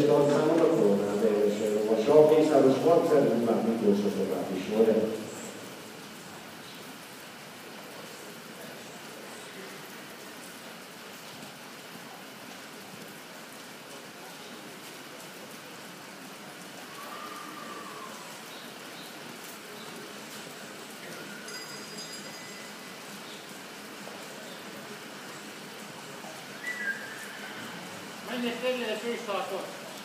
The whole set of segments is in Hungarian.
tartszámon a koronál teljesen lovasa. Mészáros Marcel, Hullák Miklós a további sorra. Menjél tényleg egy főstartot!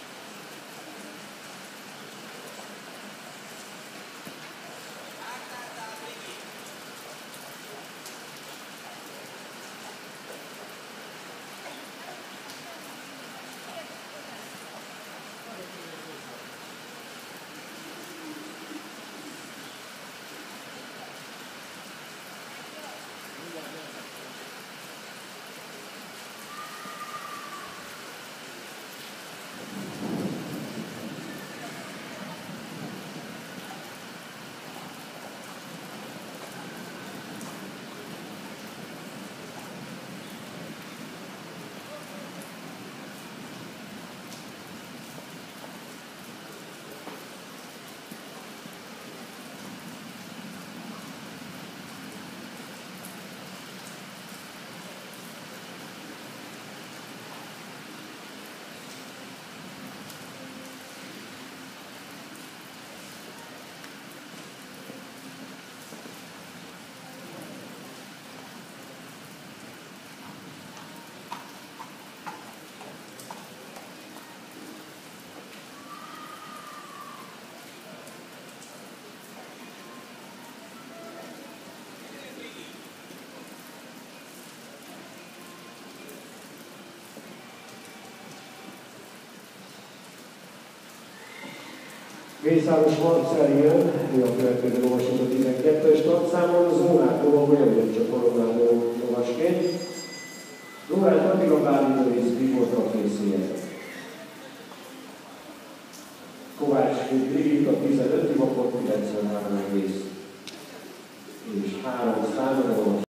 Mészáros Marcel jön, ő a következő lovasunk a 12-es tartszámon, Zónát Lovagolja, ugyancsak koronáló lovasként. Lórán Attila Bálint Lőrisz Bigorra készüljen. Kovács Brigitta 15 vakot, 93 egész és 3 számra.